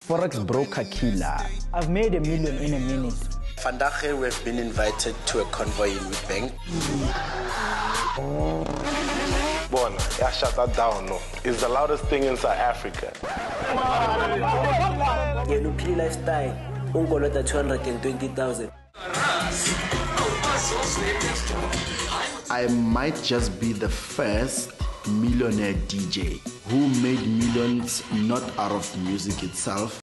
Forex Broker Killer. I've made $1 million in a minute. Vandaag we've been invited to a convoy in Witbank. Bona, yeah, shut that down, no. It's the loudest thing in South Africa. Yellow lifestyle, ungolota 220,000. I might just be the first millionaire DJ who made millions not out of music itself,